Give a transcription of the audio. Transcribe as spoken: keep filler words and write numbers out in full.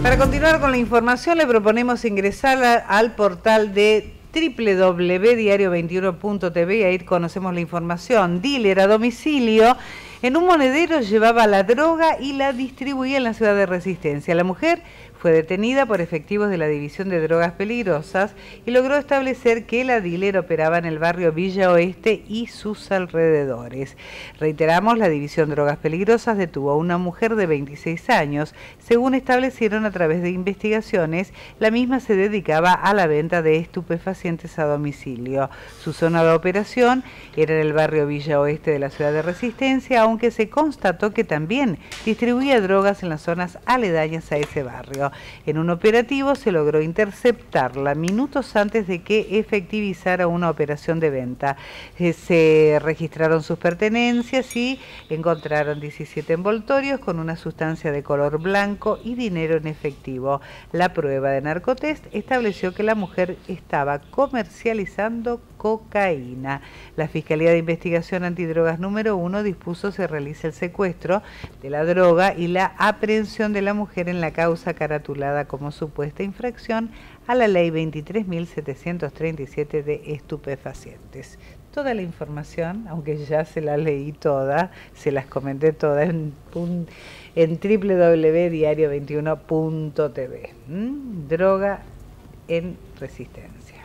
Para continuar con la información, le proponemos ingresar a, al portal de doble u doble u doble u punto diario veintiuno punto t v y ahí conocemos la información. Dealer a domicilio en un monedero llevaba la droga y la distribuía en la ciudad de Resistencia. La mujer fue detenida por efectivos de la División de Drogas Peligrosas y logró establecer que la dealer operaba en el barrio Villa Oeste y sus alrededores. Reiteramos, la División de Drogas Peligrosas detuvo a una mujer de veintiséis años. Según establecieron a través de investigaciones, la misma se dedicaba a la venta de estupefacientes a domicilio. Su zona de operación era en el barrio Villa Oeste de la ciudad de Resistencia, aunque se constató que también distribuía drogas en las zonas aledañas a ese barrio. En un operativo se logró interceptarla minutos antes de que efectivizara una operación de venta. Eh, se registraron sus pertenencias y encontraron diecisiete envoltorios con una sustancia de color blanco y dinero en efectivo. La prueba de narcotest estableció que la mujer estaba comercializando cocaína. La Fiscalía de Investigación Antidrogas número uno dispuso se realice el secuestro de la droga y la aprehensión de la mujer en la causa caratulada como supuesta infracción a la ley veintitrés mil setecientos treinta y siete de estupefacientes. Toda la información, aunque ya se la leí toda, se las comenté todas en, en doble u doble u doble u punto diario veintiuno punto t v. ¿Mm? Droga en Resistencia.